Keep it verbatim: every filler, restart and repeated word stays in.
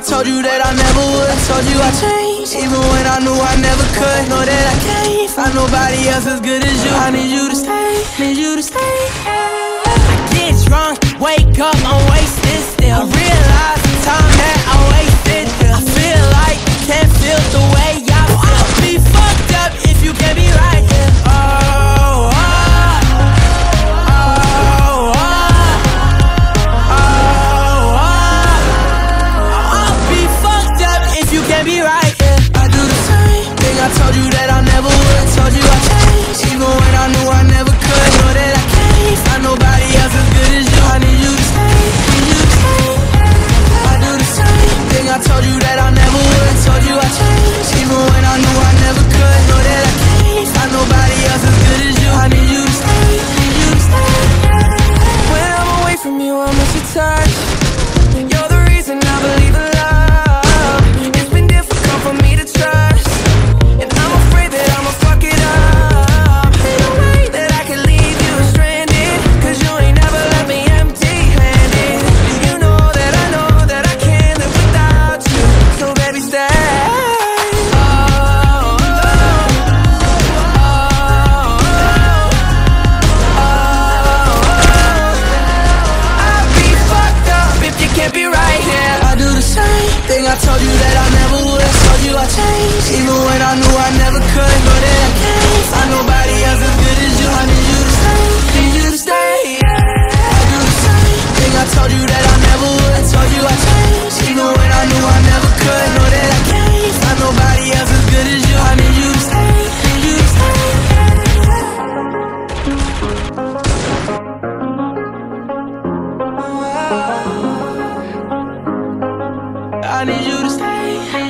told you that I never would. Told you I changed, even when I knew I never could. Know that I can't find nobody else as good as you. I need you to stay, need you to stay. I get drunk, wake up, I'm wasted still. I realize the time that I wasted. I feel like you can't feel the way I feel. I'll be fucked up if you can't be right. Yeah. Oh, oh. Be right, yeah. I do the same thing I told you that I never would. Told you I changed, even when I knew I never could. Know that I can't find nobody else as good as you. I need you to stay, need you to stay. I do the same thing I told you that I never would. Told you I changed, even when I knew I never could. Know that I can't find nobody else as good as you. I need you to stay, need you to stay. When I'm away from you, I miss your touch. You're the reason I believe in love. For me to trust, and I'm afraid that I'ma fuck it up. Ain't no way that I can leave you stranded, cause you ain't never left me empty-handed. You know that I know that I can't live without you, so baby stay. Oh, oh, oh, oh, oh. I'd be fucked up if you can't be right here. I do the same thing I told you that I never would. I changed, even when I knew I never could. Know that I can't find nobody else as good as you. I need you to stay, need you to stay, yeah. I do the same thing I told you that I never would. Told you I changed, even when I knew I never could. Know that I can't find nobody else as good as you. I need you to stay, need you to stay, yeah. I need you to stay.